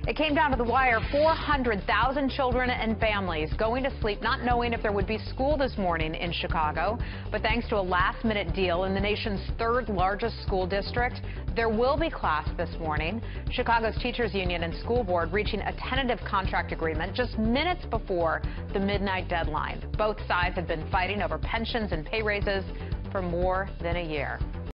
It came down to the wire. 400,000 children and families going to sleep not knowing if there would be school this morning in Chicago. But thanks to a last-minute deal in the nation's third largest school district, there will be class this morning. Chicago's teachers union and school board reaching a tentative contract agreement just minutes before the midnight deadline. Both sides have been fighting over pensions and pay raises for more than a year.